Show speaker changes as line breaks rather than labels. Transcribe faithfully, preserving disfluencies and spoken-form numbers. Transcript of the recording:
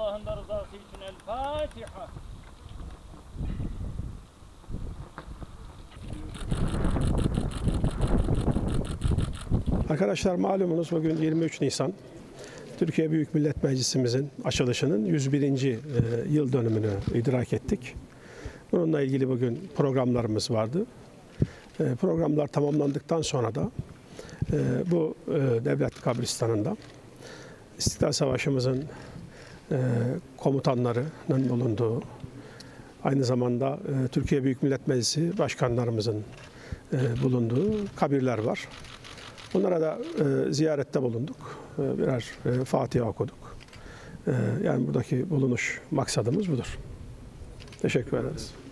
Allah'ın da rızası için El Fatiha.
Arkadaşlar malumunuz bugün yirmi üç Nisan Türkiye Büyük Millet Meclisimizin açılışının yüz birinci yıl dönümünü idrak ettik. Bununla ilgili bugün programlarımız vardı. Programlar tamamlandıktan sonra da bu devlet kabristanında İstiklal Savaşımızın komutanlarının bulunduğu, aynı zamanda Türkiye Büyük Millet Meclisi başkanlarımızın bulunduğu kabirler var. Onlara da e, ziyarette bulunduk. E, birer e, Fatiha okuduk. E, yani buradaki bulunuş maksadımız budur. Teşekkür ederiz.